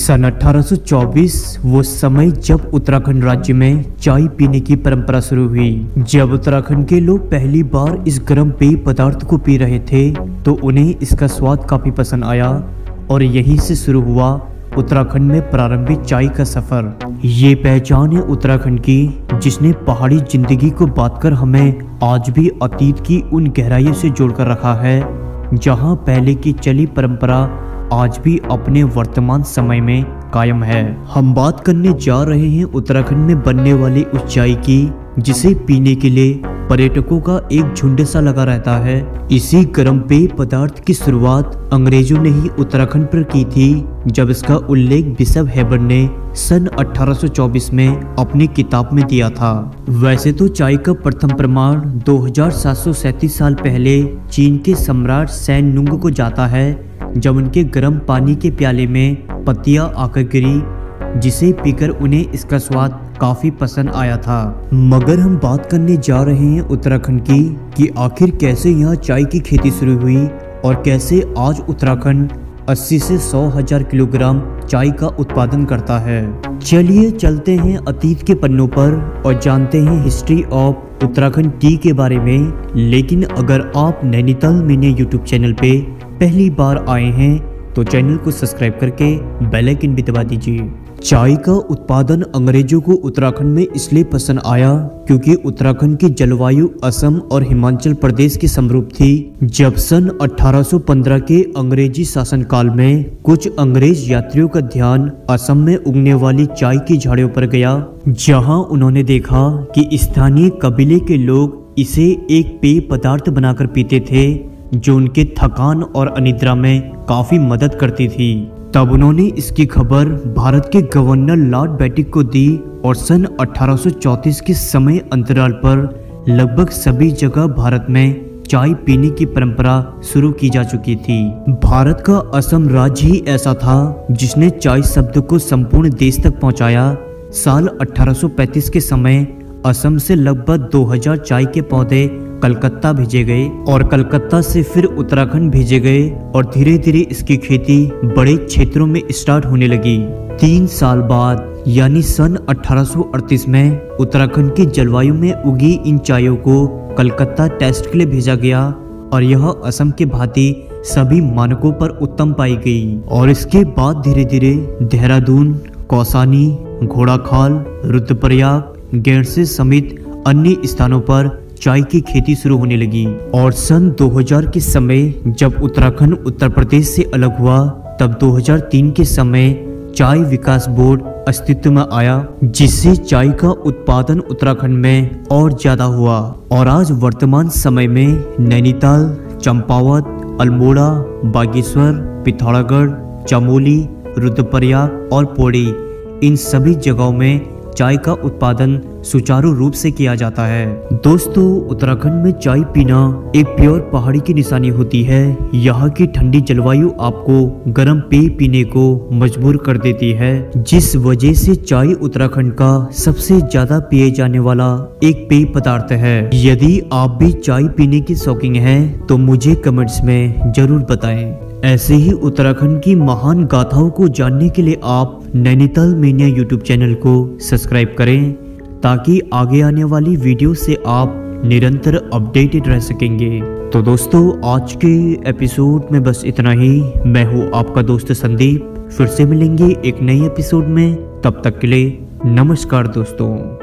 सन 1824 वो समय जब उत्तराखंड राज्य में चाय पीने की परंपरा शुरू हुई। जब उत्तराखंड के लोग पहली बार इस गर्म पेय पदार्थ को पी रहे थे तो उन्हें इसका स्वाद काफी पसंद आया और यहीं से शुरू हुआ उत्तराखंड में प्रारंभिक चाय का सफर। ये पहचान है उत्तराखंड की जिसने पहाड़ी जिंदगी को बांटकर हमें आज भी अतीत की उन गहराइयों से जोड़कर रखा है, जहां पहले की चली परंपरा आज भी अपने वर्तमान समय में कायम है। हम बात करने जा रहे हैं उत्तराखंड में बनने वाली उस चाय की जिसे पीने के लिए पर्यटकों का एक झुंड सा लगा रहता है। इसी गर्म पेय पदार्थ की शुरुआत अंग्रेजों ने ही उत्तराखंड पर की थी, जब इसका उल्लेख बिशप हेबर ने सन 1824 में अपनी किताब में दिया था। वैसे तो चाय का प्रथम प्रमाण 2737 साल पहले चीन के सम्राट सैन नुंग को जाता है, जब उनके गर्म पानी के प्याले में पत्तियां आकर गिरी, जिसे पीकर उन्हें इसका स्वाद काफी पसंद आया था। मगर हम बात करने जा रहे हैं उत्तराखंड की कि आखिर कैसे यहाँ चाय की खेती शुरू हुई और कैसे आज उत्तराखंड 80 से 100 हजार किलोग्राम चाय का उत्पादन करता है। चलिए चलते हैं अतीत के पन्नों पर और जानते हैं हिस्ट्री ऑफ उत्तराखंड टी के बारे में। लेकिन अगर आप नैनीताल मीडिया यूट्यूब चैनल पे पहली बार आए हैं तो चैनल को सब्सक्राइब करके बेल आइकन भी दबा दीजिए। चाय का उत्पादन अंग्रेजों को उत्तराखंड में इसलिए पसंद आया क्योंकि उत्तराखंड की जलवायु असम और हिमाचल प्रदेश के समरूप थी। जब सन 1815 के अंग्रेजी शासनकाल में कुछ अंग्रेज यात्रियों का ध्यान असम में उगने वाली चाय की झाड़ियों पर गया, जहां उन्होंने देखा कि स्थानीय कबीले के लोग इसे एक पेय पदार्थ बनाकर पीते थे जो उनके थकान और अनिद्रा में काफी मदद करती थी। तब उन्होंने इसकी खबर भारत के गवर्नर लॉर्ड बेटिक को दी और सन 1834 के समय अंतराल पर लगभग सभी जगह भारत में चाय पीने की परंपरा शुरू की जा चुकी थी। भारत का असम राज्य ही ऐसा था जिसने चाय शब्द को संपूर्ण देश तक पहुंचाया। साल 1835 के समय असम से लगभग 2000 चाय के पौधे कलकत्ता भेजे गए और कलकत्ता से फिर उत्तराखंड भेजे गए और धीरे धीरे इसकी खेती बड़े क्षेत्रों में स्टार्ट होने लगी। 3 साल बाद यानी सन 1838 में उत्तराखंड की जलवायु में उगी इन चायों को कलकत्ता टेस्ट के लिए भेजा गया और यह असम के भांति सभी मानकों पर उत्तम पाई गई। और इसके बाद धीरे धीरे देहरादून, कौसानी, घोड़ाखाल, रुद्रप्रयाग, गैरसे समेत अन्य स्थानों पर चाय की खेती शुरू होने लगी। और सन 2000 के समय जब उत्तराखंड उत्तर प्रदेश से अलग हुआ, तब 2003 के समय चाय विकास बोर्ड अस्तित्व में आया, जिससे चाय का उत्पादन उत्तराखंड में और ज्यादा हुआ। और आज वर्तमान समय में नैनीताल, चंपावत, अल्मोड़ा, बागेश्वर, पिथौरागढ़, चमोली, रुद्रप्रयाग और पौड़ी, इन सभी जगहों में चाय का उत्पादन सुचारू रूप से किया जाता है। दोस्तों, उत्तराखंड में चाय पीना एक प्योर पहाड़ी की निशानी होती है। यहाँ की ठंडी जलवायु आपको गर्म पेय पीने को मजबूर कर देती है, जिस वजह से चाय उत्तराखंड का सबसे ज्यादा पिए जाने वाला एक पेय पदार्थ है। यदि आप भी चाय पीने की शौकीन हैं तो मुझे कमेंट्स में जरूर बताएं। ऐसे ही उत्तराखंड की महान गाथाओं को जानने के लिए आप नैनीताल मीडिया यूट्यूब चैनल को सब्सक्राइब करें, ताकि आगे आने वाली वीडियो से आप निरंतर अपडेटेड रह सकेंगे। तो दोस्तों, आज के एपिसोड में बस इतना ही। मैं हूँ आपका दोस्त संदीप। फिर से मिलेंगे एक नई एपिसोड में। तब तक के लिए नमस्कार दोस्तों।